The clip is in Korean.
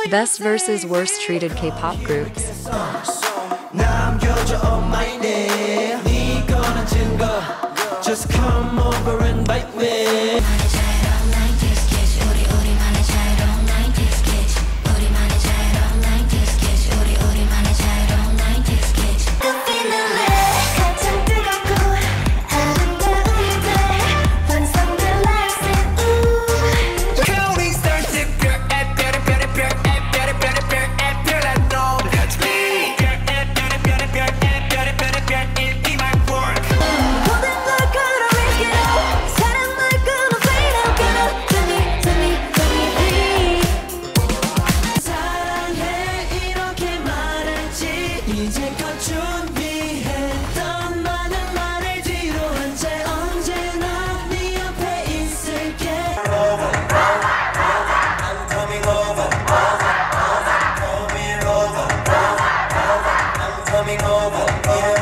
Best versus worst treated K-pop groups. Just come over and bite me. 이제껏 준비했던 많은 말을 뒤로 한 채 언제나 네 옆에 있을게. I'm coming over. I'm coming over. I'm coming over.